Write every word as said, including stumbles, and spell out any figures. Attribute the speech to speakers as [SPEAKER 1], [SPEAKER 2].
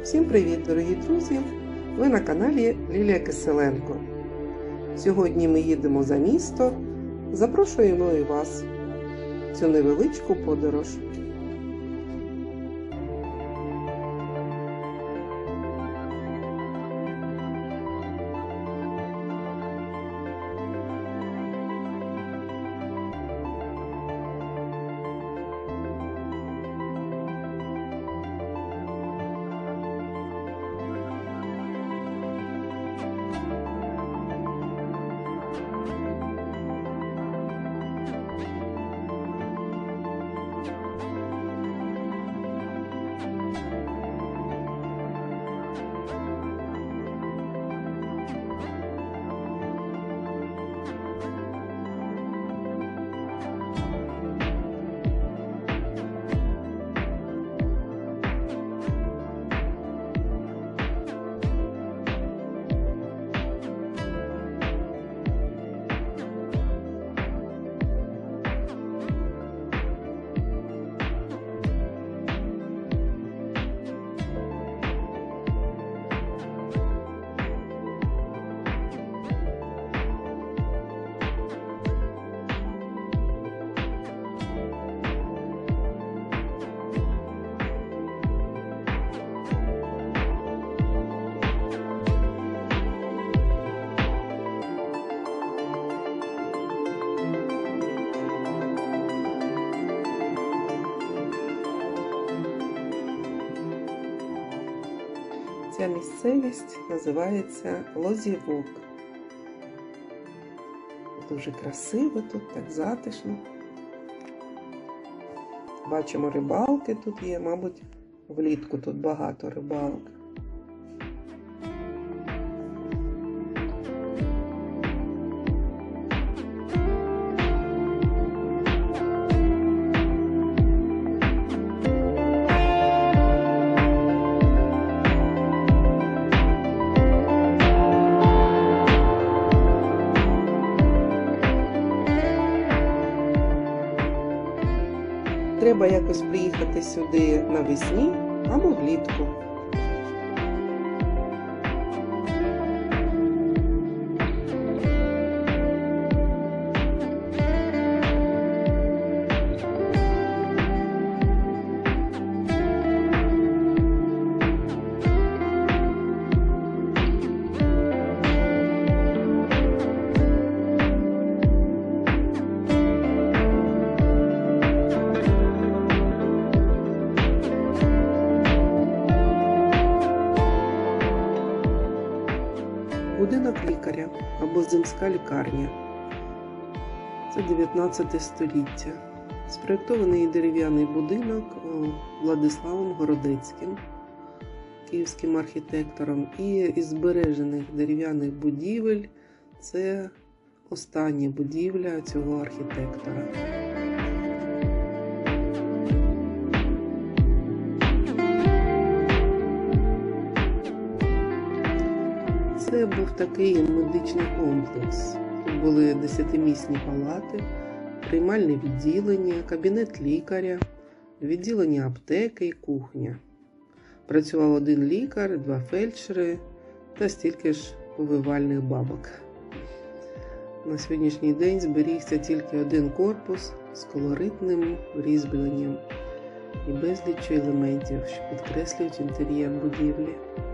[SPEAKER 1] Всім привіт, дорогі друзі! Ви на каналі Лілія Киселенко. Сьогодні ми їдемо за місто. Запрошуємо і вас в цю невеличку подорож. Ця місцевість називається Лозівок. Дуже красиво тут, так затишно. Бачимо, рибалки тут є, мабуть, влітку тут багато рибалок. Треба якось приїхати сюди навесні або влітку. Будинок лікаря або земська лікарня. Це дев'ятнадцяте століття. Спроєктований дерев'яний будинок Владиславом Городецьким, київським архітектором. І із збережених дерев'яних будівель це остання будівля цього архітектора. Це був такий медичний комплекс. Тут були десятимісні палати, приймальне відділення, кабінет лікаря, відділення аптеки і кухня. Працював один лікар, два фельдшери та стільки ж повивальних бабок. На сьогоднішній день зберігся тільки один корпус з колоритним різьбленням і безліччю елементів, що підкреслюють інтер'єр будівлі.